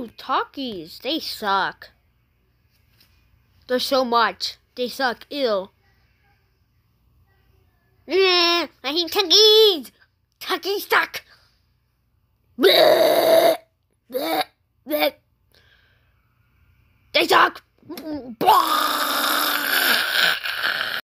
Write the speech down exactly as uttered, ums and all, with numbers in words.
Oh, Takis, they suck. There's so much. They suck. Ew. I hate Takis. Takis suck. Bleh. Bleh. Bleh. They suck. Blah.